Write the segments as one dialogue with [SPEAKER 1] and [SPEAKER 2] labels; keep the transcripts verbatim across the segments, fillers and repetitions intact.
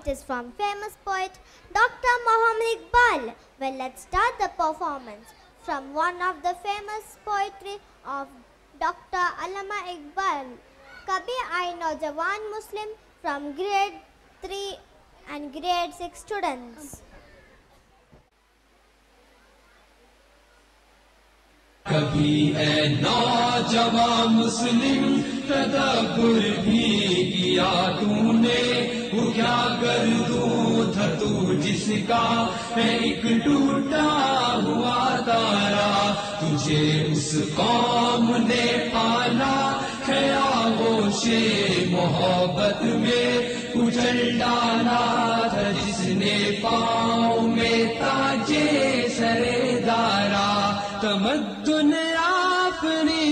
[SPEAKER 1] It is from famous poet Doctor Muhammad Iqbal. Well, let's start the performance from one of the famous poetry of Doctor Allama Iqbal, Kabhi Aaye Naujawan Muslim, from grade three and grade six students.
[SPEAKER 2] کبھی اے نوجوان مسلم تدبر بھی کیا تو نے، وہ کیا گردوں تھا تو جس کا ہے ایک ٹوٹا ہوا تارا، تجھے اس قوم نے پالا ہے آغوش محبت میں کچل ڈالا تھا، جس نے پاؤں میں تاجے سرے دارا، تمدن اپنی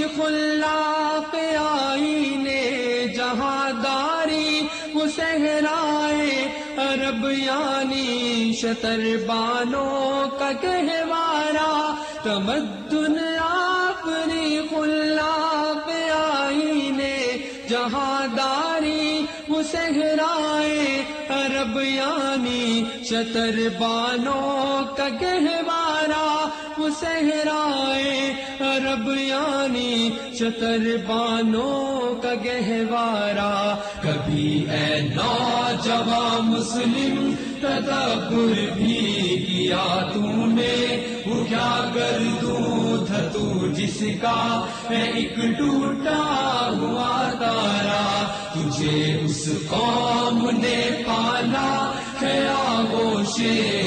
[SPEAKER 2] خلاق آئینے جہاں داری وہ صحرائے عرب یعنی شتر بانوں کا گہوارہ، تمدن اپنی خلاق آئینے جہاں داری وہ صحرائے عرب یعنی شتر بانوں کا گہوارہ، وہ صحرائے عرب یعنی شتر بانوں کا گہوارہ، کبھی اے نوجوان مسلم تدبر بھی کیا تو نے، وہ کیا گردوں تھا تو جس کا ہے ایک ٹوٹا ہوا تارا، تجھے اس قوم نے پالا ہے آغوش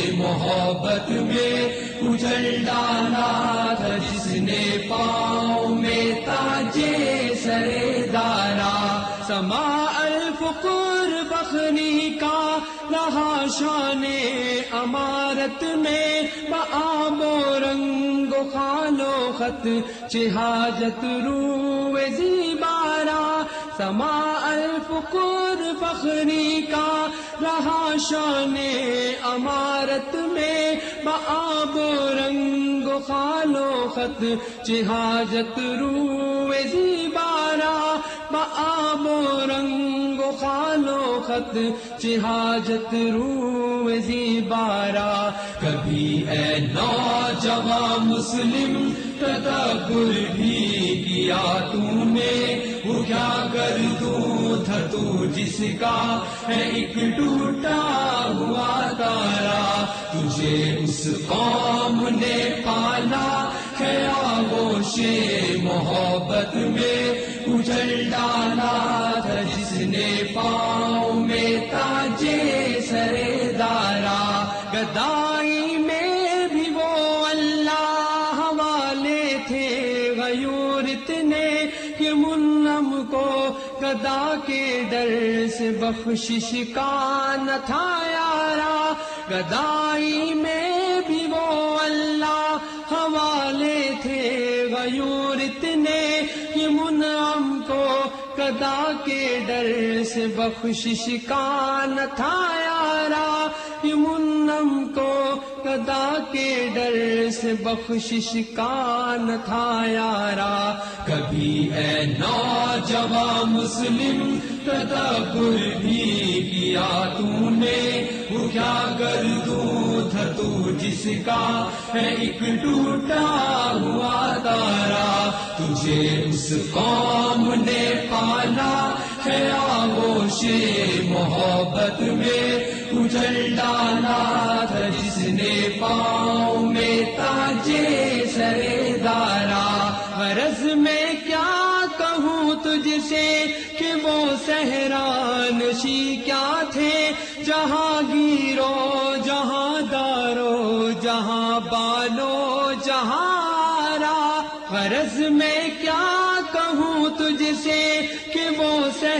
[SPEAKER 2] محبت میں کچل ڈالا تھا، جس نے پاؤں میں تاجے سرے دارا، سما الفقر بخنی کا رہا شان امارت میں، بآب و رنگ و خال و خط چہاجت رو زیبارا، سما الفقر فخری کا رہا شان امارت میں، بآب و رنگ و خال و خط چہاجت رو زیبارا، بآب و رنگ و خال و خط چہاجت رو زیبارا، کبھی اے نوجوان مسلم تدبر بھی کیا تو نے، وہ کیا گردوں تھا تو جس کا ہے ایک ٹوٹا ہوا تارا، تجھے اس قوم نے پالا ہے آغوش محبت میں کچل ڈالا تھا، جس نے پاؤں میں تاجے سرے دارا، گدائی میں بھی وہ اللہ حوالے تھے غیور اتنے کہ منعم کو گدا کے ڈر سے بخشش کا نہ تھا یارا، گدائی میں بھی وہ اللہ حوالے تھے غیور اتنے کہ منعم کو گدا کے ڈر سے بخشش کا نہ تھا یارا، کہ منعم کو گدا کے ڈر سے بخشش کا نہ تھا یارا، کبھی اے نوجوان مسلم تدبر بھی کیا تو نے، وہ کیا گردوں تھا تو جس کا ہے ایک ٹوٹا ہوا تارا، تجھے اس قوم نے پالا ہے آغوش محبت میں کچل ڈالا تھا، جس نے پاؤں میں تاجے سرے دارا، غرض میں کیا کہوں تجھ سے کہ وہ صحرانشی کیا تھے، جہاں گیرو جہاں دارو جہاں بانو جہاں را، غرض میں کیا کہوں تجھ سے کہ وہ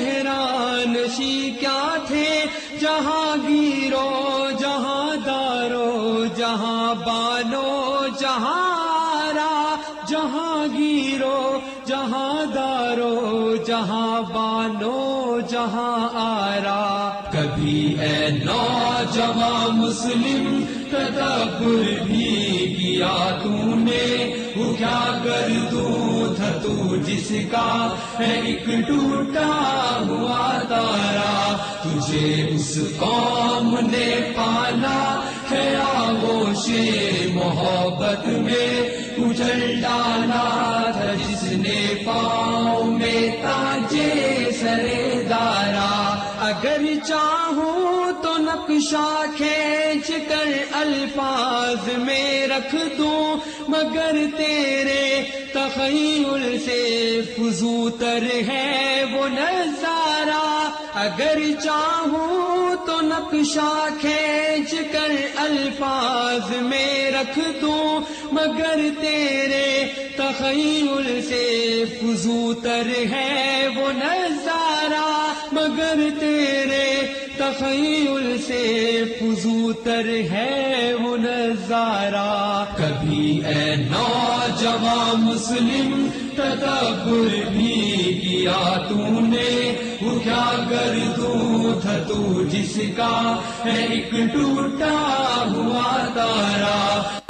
[SPEAKER 2] صحرانشی کیا تھے، جہاں گیرو جہاں دارو جہاں بانو جہاں را، جہاں گیرو جہاں دارو جہاں بانو جہاں آرا، کبھی اے نوجوان مسلم تدبر بھی کیا تو نے، وہ کیا گردوں تھا تو جس کا ہے ایک ٹوٹا ہوا تارا. تجھے اس قوم نے پالا ہے آغوش محبت میں اجڑ ڈالا تھا جس نے پاؤں میں تاجے سرے دارا. اگر چاہوں تو نقشہ کھینچ کر الفاظ میں رکھ دوں مگر تیرے تخیل سے فزو تر ہے وہ نظارہ. اگر چاہوں تو نقشہ کھینچ کر الفاظ میں رکھ دوں مگر تیرے تخیل سے فزو تر ہے وہ نظارہ. مگر تیرے تخیل سے فزو تر ہے وہ نظارہ. کبھی اے نوجوان مسلم تدبر بھی کیا تو نے وہ کیا گردوں تھا تو جس کا ہے ایک ٹوٹا ہوا تارا.